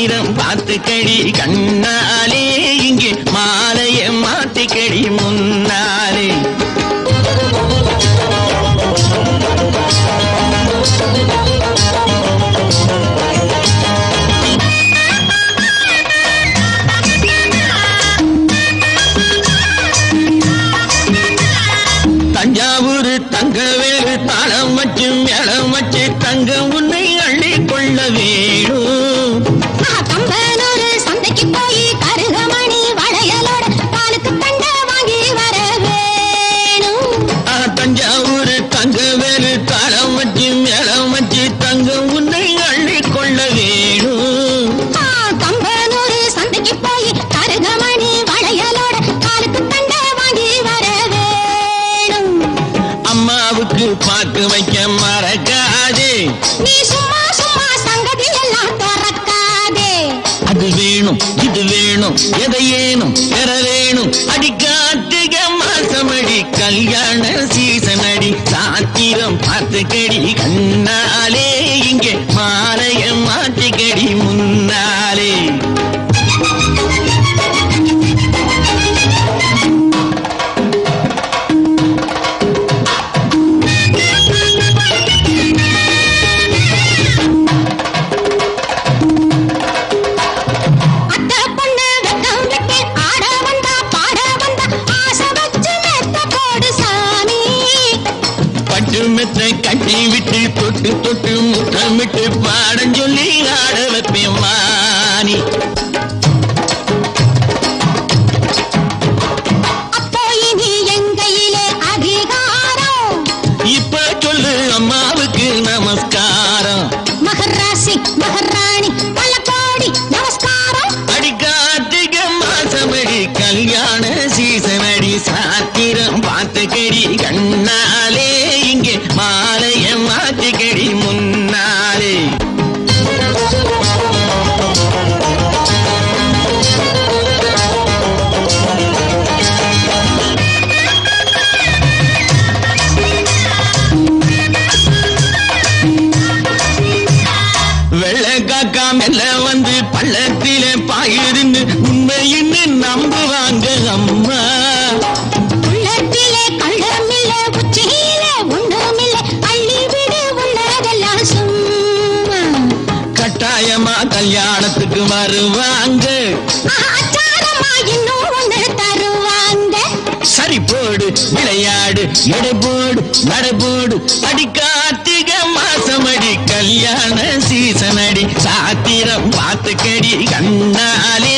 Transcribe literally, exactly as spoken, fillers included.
சாத்திரம் பார்த்துக்கடி கண்ணாலே இங்கே மாலைய மாத்திக்கடி முன்னாலே. தஞ்சாவூர் தங்க வேறு தாளம் வச்சு மேளம் வச்சு தங்க உன்னை அள்ளி கொள்ள வேணும். கம்பனூர் சந்தைக்கு போய் கருகமணி வளையலோட பாலுக்கு தண்ட வாங்கி வர வேணும். தஞ்சாவூர் தங்க வேறு தாளம் வச்சு மேளம் வச்சு தங்க உன்னை அள்ளி கொள்ள வேணும். கம்பனூர் சந்தைக்கு போய் கருகமணி வளையலோட பாலுக்கு தண்ட வாங்கி வர வேணும். அம்மாவுக்கு பாக்கு வைக்க மறக்காதே. நீ சும்மா சும்மா சங்கதி எல்லாம் திறக்காதே. அது வேணும் இது வேணும் எதையேனும் பெற வேணும். அடி கார்த்திக மாசமடி கல்யாண சீசனடி சாத்திரம் பார்த்துக்கடி கண்ணாலே இங்கே மாலைய மாட்டிக்கடி முன்னாலே. மெத்த கட்டி விட்டு தொட்டு தொட்டு முத்தமிட்டு பாடம் சொல்லி ஆட வைப்பேன் மானி. அப்போ இனி எங்கையிலே அதிகாரம். இப்ப சொல்லு அம்மாவுக்கு நமஸ்காரம். மகராசி மகராணி பல கோடி நமஸ்காரம். அடி கார்த்திக மாசமடி கல்யாண சீசனடி சாத்திரம் பார்த்துக்கடி கண்ணாலே இங்கே மாலைய மாத்திக்கடி முன்னாலே. வெள்ள காக்கா மெல்ல வந்து பள்ளத்திலே பாயுதுன்னு உண்மையின்னு நம்புவாங்க அம்மா. உள்ளத்திலே கள்ளமில்ல உச்சியிலே ஒண்ணுமில்ல அள்ளி விடு உள்ளதெல்லாம் சும்மா. கட்டாயமா கல்யாணத்துக்கு வருவாங்க. அச்சாரமா இன்னும் ஒண்ணு தருவாங்க. சரி போடு விளையாடு எடை போடு நடை போடு. அடி கார்த்திக மாசமடி கல்யாண சீசனடி சாத்திரம் பார்த்துக்கடி கண்ணாலே